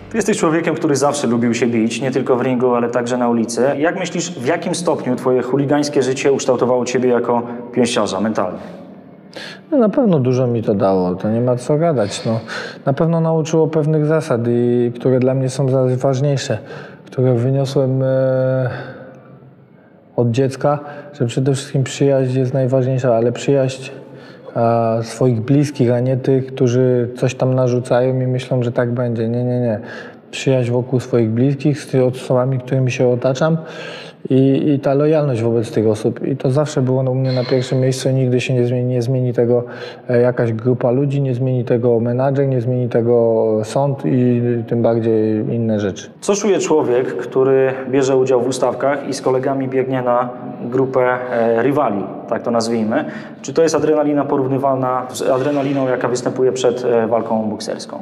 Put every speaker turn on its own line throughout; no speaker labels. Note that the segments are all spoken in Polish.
Ty jesteś człowiekiem, który zawsze lubił się bić, nie tylko w ringu, ale także na ulicy. Jak myślisz, w jakim stopniu twoje chuligańskie życie ukształtowało ciebie jako pięściarza mentalnie?
No, na pewno dużo mi to dało, to nie ma co gadać. No, na pewno nauczyło pewnych zasad, które dla mnie są ważniejsze, które wyniosłem od dziecka, że przede wszystkim przyjaźń jest najważniejsza, ale przyjaźń swoich bliskich, a nie tych, którzy coś tam narzucają i myślą, że tak będzie. Nie, nie, nie. Przyjaźń wokół swoich bliskich, z tymi osobami, którymi się otaczam i ta lojalność wobec tych osób. I to zawsze było u mnie na pierwszym miejscu i nigdy się nie zmieni. Nie zmieni tego jakaś grupa ludzi, nie zmieni tego menadżer, nie zmieni tego sąd i tym bardziej inne rzeczy.
Co czuje człowiek, który bierze udział w ustawkach i z kolegami biegnie na grupę rywali, tak to nazwijmy? Czy to jest adrenalina porównywalna z adrenaliną, jaka występuje przed walką bokserską?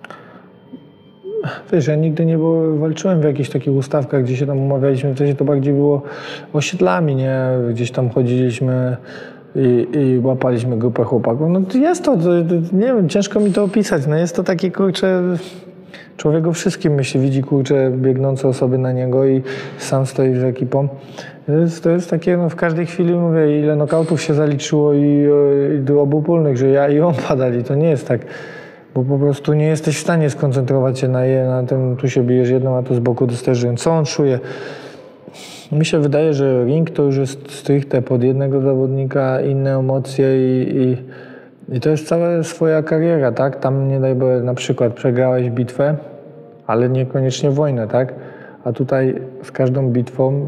Wiesz, ja nigdy nie walczyłem w jakichś takich ustawkach, gdzie się tam umawialiśmy, wtedy to bardziej było osiedlami, nie? Gdzieś tam chodziliśmy i łapaliśmy grupę chłopaków. No jest to, nie wiem, ciężko mi to opisać, no jest to takie, kurczę, człowiek o wszystkim myśli, widzi, kurczę, biegnące osoby na niego i sam stoi z ekipą. To jest takie, no w każdej chwili mówię, ile nokautów się zaliczyło i obopólnych, że ja i on padali, to nie jest tak. Bo po prostu nie jesteś w stanie skoncentrować się na tym, tu się bijesz jedną, a tu z boku dostajesz, co on czuje. Mi się wydaje, że ring to już jest stricte pod jednego zawodnika, inne emocje i to jest cała swoja kariera, tak? Tam nie daj Boże, na przykład przegrałeś bitwę, ale niekoniecznie wojnę, tak? A tutaj z każdą bitwą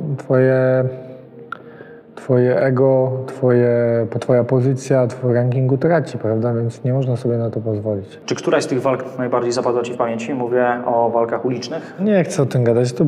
twoje ego, twoja pozycja, twój rankingu traci, prawda? Więc nie można sobie na to pozwolić.
Czy któraś z tych walk najbardziej zapadła ci w pamięci? Mówię o walkach ulicznych.
Nie chcę o tym gadać. To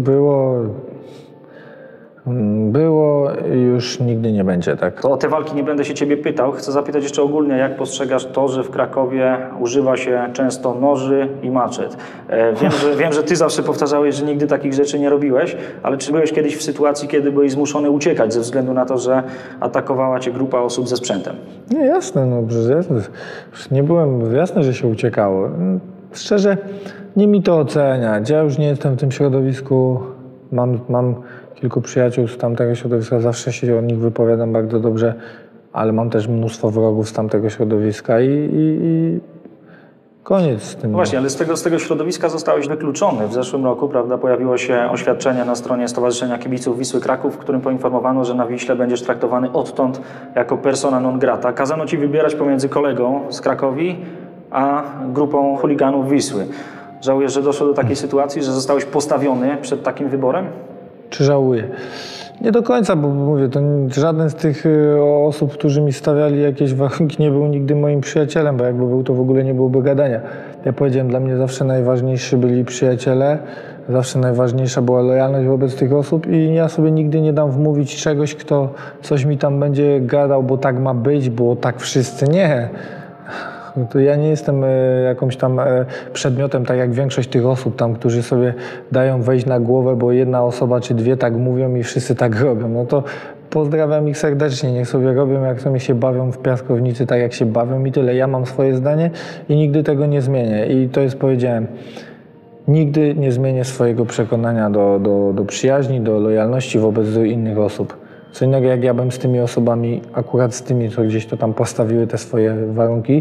było i już nigdy nie będzie, tak?
To o te walki nie będę się ciebie pytał. Chcę zapytać jeszcze ogólnie, jak postrzegasz to, że w Krakowie używa się często noży i maczet. Wiem, że ty zawsze powtarzałeś, że nigdy takich rzeczy nie robiłeś, ale czy byłeś kiedyś w sytuacji, kiedy byłeś zmuszony uciekać ze względu na to, że atakowała cię grupa osób ze sprzętem?
Nie, jasne, no przecież nie byłem, jasne, że się uciekało. Szczerze, nie mi to oceniać. Ja już nie jestem w tym środowisku. Mam kilku przyjaciół z tamtego środowiska, zawsze się o nich wypowiadam bardzo dobrze, ale mam też mnóstwo wrogów z tamtego środowiska i koniec z tym.
No właśnie, ale z tego środowiska zostałeś wykluczony. W zeszłym roku, prawda, pojawiło się oświadczenie na stronie Stowarzyszenia Kibiców Wisły Kraków, w którym poinformowano, że na Wiśle będziesz traktowany odtąd jako persona non grata. Kazano ci wybierać pomiędzy kolegą z Krakowi a grupą chuliganów Wisły. Żałujesz, że doszło do takiej sytuacji, że zostałeś postawiony przed takim wyborem?
Czy żałuję? Nie do końca, bo mówię, to żaden z tych osób, którzy mi stawiali jakieś warunki, nie był nigdy moim przyjacielem, bo jakby był, to w ogóle nie byłoby gadania. Ja powiedziałem, dla mnie zawsze najważniejsi byli przyjaciele, zawsze najważniejsza była lojalność wobec tych osób i ja sobie nigdy nie dam wmówić czegoś, kto coś mi tam będzie gadał, bo tak ma być, bo tak wszyscy. Nie. To ja nie jestem jakimś tam przedmiotem, tak jak większość tych osób tam, którzy sobie dają wejść na głowę, bo jedna osoba czy dwie tak mówią i wszyscy tak robią. No to pozdrawiam ich serdecznie, niech sobie robią, jak sobie się bawią w piaskownicy, tak jak się bawią i tyle. Ja mam swoje zdanie i nigdy tego nie zmienię. I to jest, powiedziałem, nigdy nie zmienię swojego przekonania do przyjaźni, do lojalności wobec innych osób. Co innego, jak ja bym z tymi osobami, akurat z tymi, co gdzieś to tam postawiły te swoje warunki,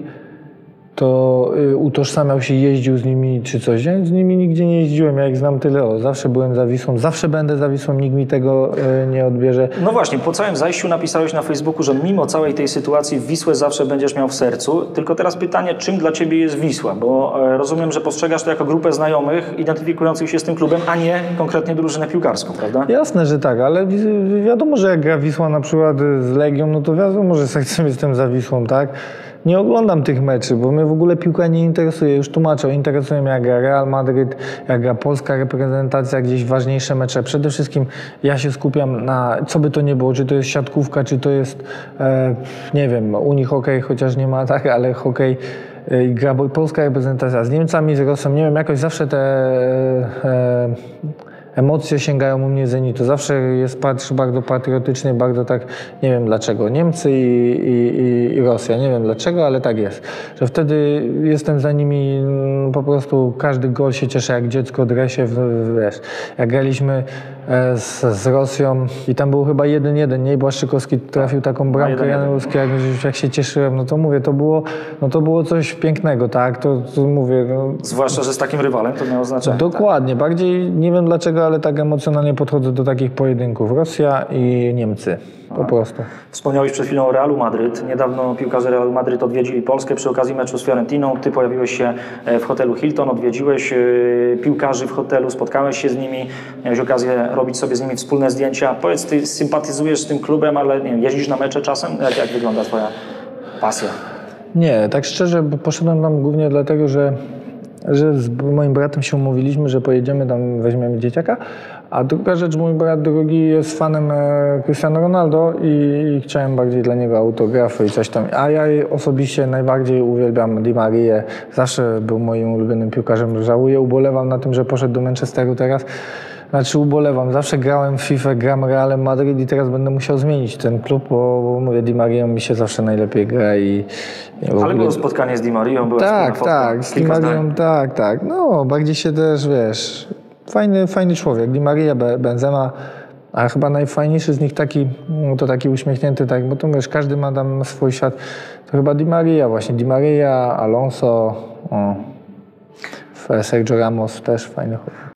to utożsamiał się, jeździł z nimi czy coś. Ja z nimi nigdzie nie jeździłem, ja ich znam tyle. Zawsze byłem za Wisłą, zawsze będę za Wisłą, nikt mi tego nie odbierze.
No właśnie, po całym zajściu napisałeś na Facebooku, że mimo całej tej sytuacji Wisłę zawsze będziesz miał w sercu. Tylko teraz pytanie, czym dla ciebie jest Wisła? Bo rozumiem, że postrzegasz to jako grupę znajomych identyfikujących się z tym klubem, a nie konkretnie drużynę piłkarską, prawda?
Jasne, że tak, ale wiadomo, że jak gra Wisła na przykład z Legią, no to wiadomo, że sekcją jestem za Wisłą, tak? Nie oglądam tych meczy, bo mnie w ogóle piłka nie interesuje. Już tłumaczę, interesuje mnie jak gra Real Madryt, jak gra polska reprezentacja, gdzieś ważniejsze mecze. Przede wszystkim ja się skupiam na, co by to nie było, czy to jest siatkówka, czy to jest, nie wiem, unihokej, chociaż nie ma tak, ale hokej. Gra polska reprezentacja z Niemcami, z Rosją, nie wiem, jakoś zawsze te emocje sięgają u mnie zenitu. Zawsze patrzę bardzo patriotycznie, bardzo tak, nie wiem dlaczego. Niemcy i Rosja, nie wiem dlaczego, ale tak jest. Że wtedy jestem za nimi, po prostu każdy gol się cieszę jak dziecko, dresie, wiesz. Jak graliśmy z Rosją i tam był chyba 1-1, nie? Błaszczykowski trafił taką bramkę, Januszki, jak się cieszyłem, no to mówię, to było coś pięknego, tak? To mówię, no.
Zwłaszcza, że z takim rywalem to miało znaczenie.
Dokładnie, tak? Bardziej nie wiem dlaczego, ale tak emocjonalnie podchodzę do takich pojedynków. Rosja i Niemcy, po prostu. Wspomniałeś
przed chwilą o Realu Madryt. Niedawno piłkarze Realu Madryt odwiedzili Polskę przy okazji meczu z Fiorentiną. Ty pojawiłeś się w hotelu Hilton, odwiedziłeś piłkarzy w hotelu, spotkałeś się z nimi, miałeś okazję robić sobie z nimi wspólne zdjęcia. Powiedz, ty sympatyzujesz z tym klubem, ale nie wiem, jeździsz na mecze czasem? Jak wygląda twoja pasja?
Nie, tak szczerze, poszedłem tam głównie dlatego, że z moim bratem się umówiliśmy, że pojedziemy tam, weźmiemy dzieciaka, a druga rzecz, mój brat drugi jest fanem Cristiano Ronaldo i chciałem bardziej dla niego autografy i coś tam. A ja osobiście najbardziej uwielbiam Di Marię. Zawsze był moim ulubionym piłkarzem. Żałuję, ubolewam na tym, że poszedł do Manchesteru teraz. Znaczy ubolewam. Zawsze grałem w FIFA, gram Realem Madryt i teraz będę musiał zmienić ten klub, bo mówię, Di Marią mi się zawsze najlepiej gra
Ale było spotkanie z Di Marią, była
tak, z Di Marią, tak. No, bardziej się też, wiesz, fajny człowiek. Di Maria, Benzema, a chyba najfajniejszy z nich taki, no to taki uśmiechnięty, tak, bo to wiesz, każdy ma tam swój świat. To chyba Di Maria właśnie, Di Maria, Alonso, Sergio Ramos też fajny chłopak.